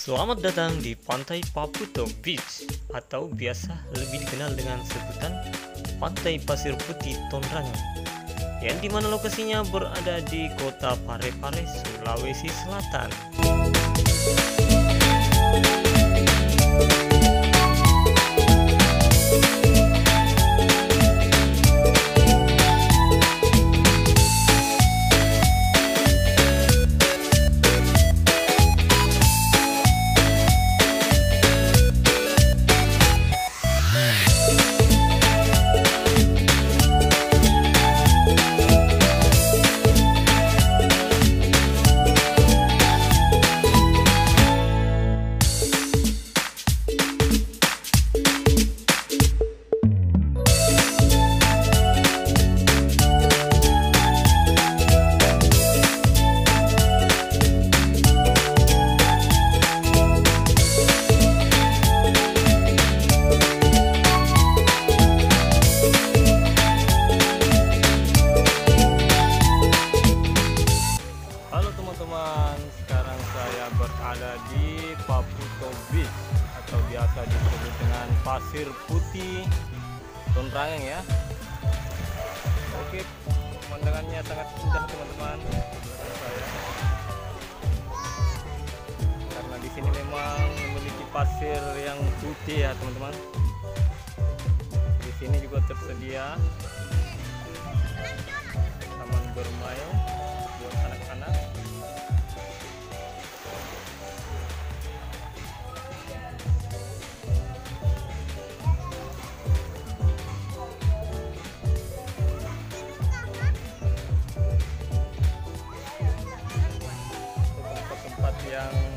Selamat datang di Pantai Paputo Beach atau biasa lebih dikenal dengan sebutan Pantai Pasir Putih Tonrangeng, yang dimana lokasinya berada di Kota Pare-Pare Sulawesi Selatan. Sekarang saya berada di Paputo Beach atau biasa disebut dengan Pasir Putih Tonrangeng ya. Oke, pemandangannya sangat indah teman-teman. Karena di sini memang memiliki pasir yang putih ya teman-teman. Di sini juga tersedia taman bermain buat anak-anak. Yang